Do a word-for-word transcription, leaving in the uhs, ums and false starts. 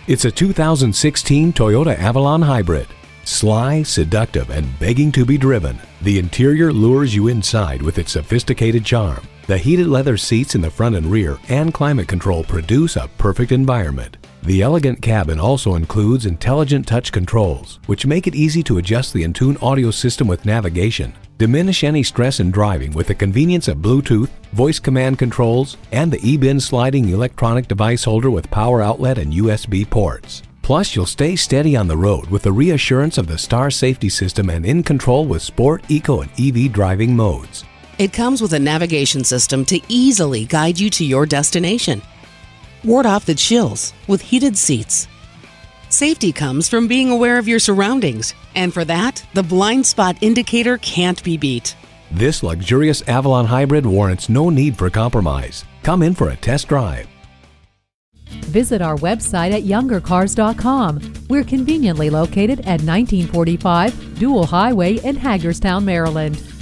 It's a two thousand sixteen Toyota Avalon Hybrid. Sly, seductive, and begging to be driven, the interior lures you inside with its sophisticated charm. The heated leather seats in the front and rear and climate control produce a perfect environment. The elegant cabin also includes intelligent touch controls, which make it easy to adjust the in-tune audio system with navigation. Diminish any stress in driving with the convenience of Bluetooth, voice command controls, and the e-bin sliding electronic device holder with power outlet and U S B ports. Plus, you'll stay steady on the road with the reassurance of the Star safety system and in control with Sport, Eco, and E V driving modes. It comes with a navigation system to easily guide you to your destination. Ward off the chills with heated seats. Safety comes from being aware of your surroundings, and for that, the blind spot indicator can't be beat. This luxurious Avalon Hybrid warrants no need for compromise. Come in for a test drive. Visit our website at younger cars dot com. We're conveniently located at nineteen forty-five Dual Highway in Hagerstown, Maryland.